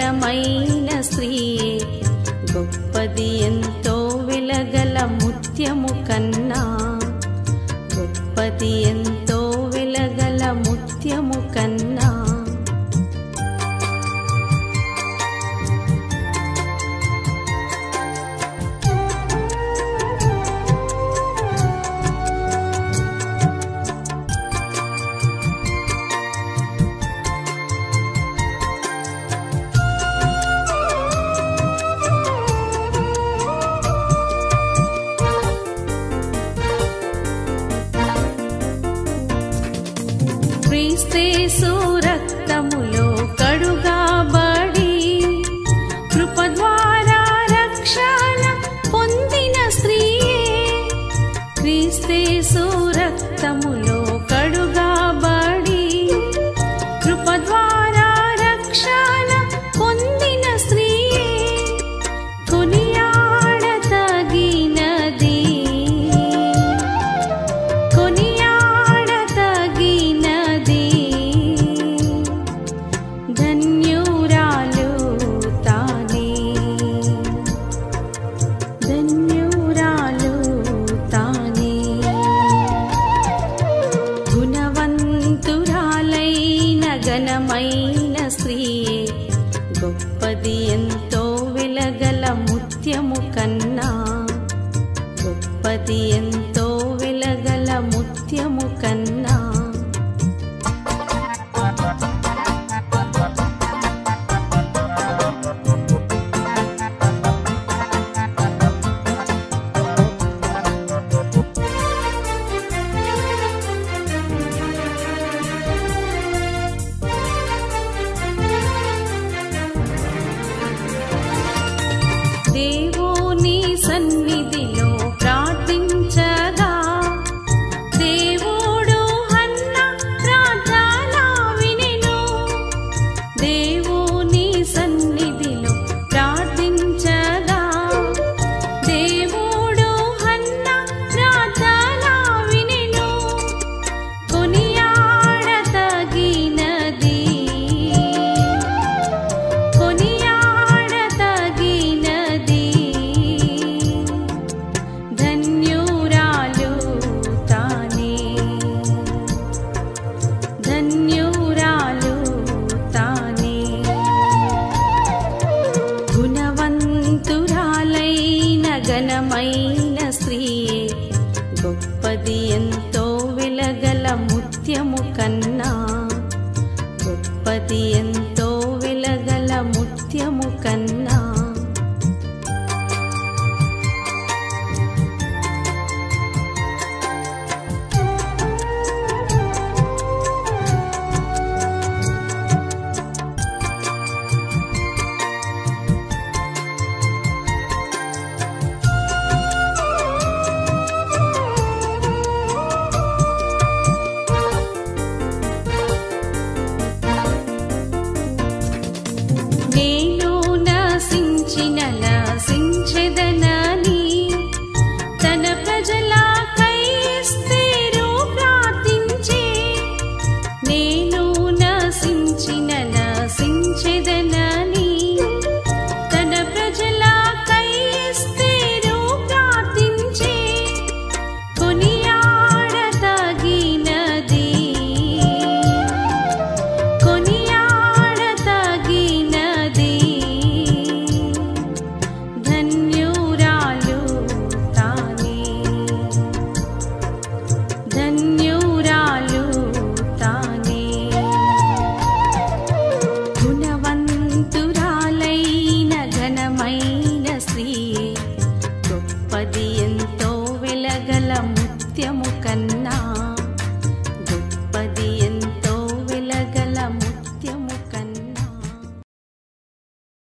ఘనమైన స్త్రీయే గొప్పది ఎంతో వెలగల ముత్యము కన్నా, గొప్పది ఎంతో వెలగల ముత్యము కన్నా. క్రీస్తు రక్తములో కడుగబడి కృప ద్వారా రక్షణ పొందిన స్త్రీయే, క్రీస్తు రక్తములో కడుగబడి కృప ద్వారా రక్షణ పొందిన స్త్రీయే కొనియాడతగినది, కొనియాడతగినది. ధన్యురాలు తానే, ధన్యురాలు తానే. గుణవంతురాలైన ఘనమైన స్త్రీయే గొప్పది ఎంతో వెలగల ముత్యము కన్నా, గొప్పది ఎంతో వెలగల ముత్యము కన్నా. దేవుని సన్నిధిలో ప్రార్థించగా దేవుడు హన్న ప్రార్థన వినెను, దేవుని సన్నిధిలో ప్రార్థించగా దేవుడు హన్న ప్రార్థన వినెను. కొనియాడతగినది, కొనియాడతగినది. ధన్యురాలు తానే, ధన్యురాలు తానే. గుణవంతురాలైన ఘనమైన స్త్రీయే గొప్పది ఎంతో వెలగల ముత్యము కన్నా, గొప్పది ఎంతో వెలగల ముత్యము కన్నా. నేను నశించిన నశించెదనని తన ప్రజలకై ఎస్తేరు ప్రార్థించే, నేను నశించిన నశించెదనని తన ప్రజలకై ఎస్తేరు ప్రార్థించే. కొనియాడతగినది, కొనియాడతగినది. ధన్యురాలు తానే, ధన్యురాలు తానే. గుణవంతురాలైన ఘనమైన స్త్రీయే